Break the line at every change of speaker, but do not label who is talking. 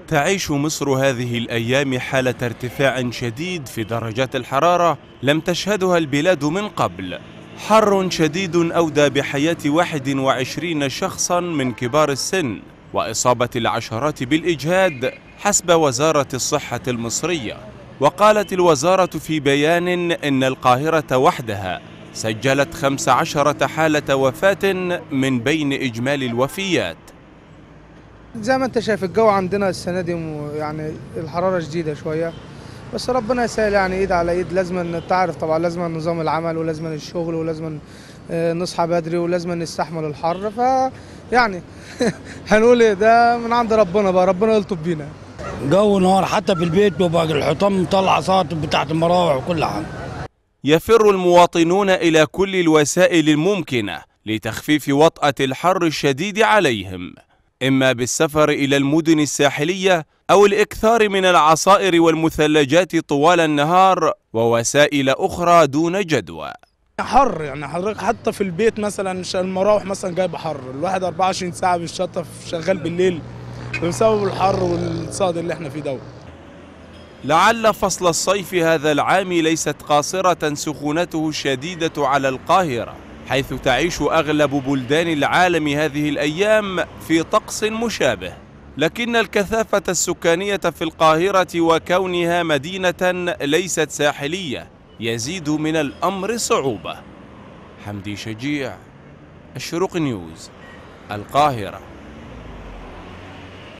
تعيش مصر هذه الأيام حالة ارتفاع شديد في درجات الحرارة لم تشهدها البلاد من قبل. حر شديد أودى بحياة 21 شخصا من كبار السن وإصابة العشرات بالإجهاد حسب وزارة الصحة المصرية. وقالت الوزارة في بيان إن القاهرة وحدها سجلت 15 حالة وفاة من بين إجمالي الوفيات.
زي ما انت شايف الجو عندنا السنه دي يعني الحراره شديده شويه، بس ربنا يسهل يعني ايد على ايد. لازم انت عارف طبعا لازم نظام العمل ولازم الشغل ولازم نصحى بدري ولازم نستحمل الحر، ف يعني هنقول ايه، ده من عند ربنا بقى، ربنا يلطف بينا.
جو نهار حتى في البيت بيبقى الحيطان مطلع ساطب بتاعت المراوح وكل حاجه.
يفر المواطنون إلى كل الوسائل الممكنة لتخفيف وطأة الحر الشديد عليهم، إما بالسفر إلى المدن الساحلية أو الإكثار من العصائر والمثلجات طوال النهار ووسائل أخرى دون جدوى.
حر يعني حضرتك حتى في البيت مثلا المراوح مثلا جايبه حر، الواحد 24 ساعه بالشطه شغال بالليل بسبب الحر والصهد اللي احنا فيه دوت.
لعل فصل الصيف هذا العام ليست قاصرة سخونته الشديدة على القاهرة، حيث تعيش أغلب بلدان العالم هذه الأيام في طقس مشابه، لكن الكثافة السكانية في القاهرة وكونها مدينة ليست ساحلية يزيد من الأمر صعوبة. حمدي شجيع، الشروق نيوز، القاهرة.